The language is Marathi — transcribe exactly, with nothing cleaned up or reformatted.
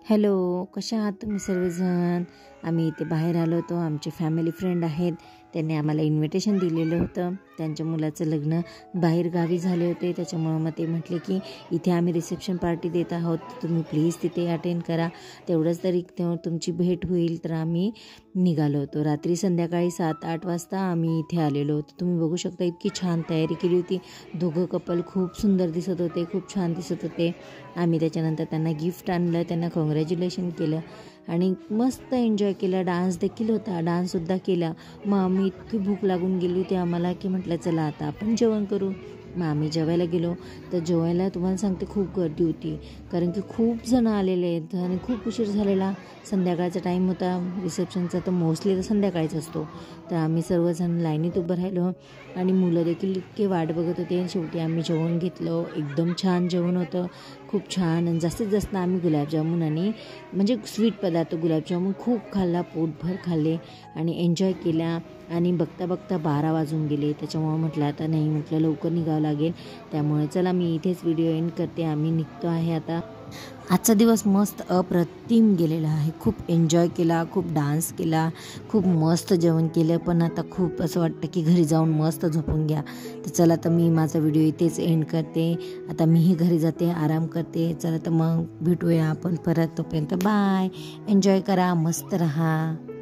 हॅलो, कशा आहात तुम्ही सर्वजण? आम्ही इथे बाहेर आलो होतो. आमचे फॅमिली फ्रेंड आहेत, त्यांनी आम्हाला इन्व्हिटेशन दिलेलं होतं. त्यांच्या मुलाचं लग्न बाहेर गावी झाले होते, त्याच्यामुळं मग ते म्हटले की इथे आम्ही रिसेप्शन पार्टी देत आहोत, तुम्ही प्लीज तिथे अटेंड करा, तेवढंच तरी तुमची भेट होईल. तर आम्ही निघालो होतो. रात्री संध्याकाळी सात आठ वाजता आम्ही इथे आलेलो होतो. तुम्ही बघू शकता इतकी छान तयारी केली होती. दोघं कपल खूप सुंदर दिसत होते, खूप छान दिसत होते. आम्ही त्याच्यानंतर त्यांना गिफ्ट आणलं, त्यांना कॉंग्रॅच्युलेशन केलं आणि मस्त एन्जॉय केला. डान्स देखील होता, डान्ससुद्धा केला. मग आम्ही इतकी भूक लागून गेली होती आम्हाला की म्हटलं चला आता आपण जेवण करू. मग आम्ही जेवायला गेलो. तर जेवायला तुम्हाला सांगते खूप गर्दी होती, कारण की खूप जणं आलेले आहेत आणि खूप उशीर झालेला. संध्याकाळचा टाईम होता रिसेप्शनचा, तर मोस्टली तर संध्याकाळीच असतो. तर आम्ही सर्वजण लाईनीत उभं राहिलो आणि मुलं देखील इतके वाट बघत होते. शेवटी आम्ही जेवण घेतलं. एकदम छान जेवण होतं, खूप छान. आणि जास्तीत जास्त आम्ही गुलाबजामुन आणि म्हणजे स्वीट पदार्थ गुलाबजामुन खूप खाल्ला, पोटभर खाल्ले आणि एन्जॉय केला. आणि बघता बघता बारा वाजून गेले. त्याच्यामुळं म्हटलं आता नाही, म्हटलं लवकर निघावं लागेल. त्यामुळे चला मी इथेच व्हिडिओ एंड करते. आम्ही निघतो आहे आता. आजचा दिवस मस्त अप्रतिम गेलेला आहे. खूप एन्जॉय केला, खूप डान्स केला, खूप मस्त जेवण केलं. पण आता खूप असं वाटतं की घरी जाऊन मस्त झोपून घ्या. तर चला तर मी माझा व्हिडिओ इथेच एंड करते. आता मीही घरी जाते, आराम करते. चला तर मग भेटूया आपण परत. तोपर्यंत बाय. एन्जॉय करा, मस्त रहा.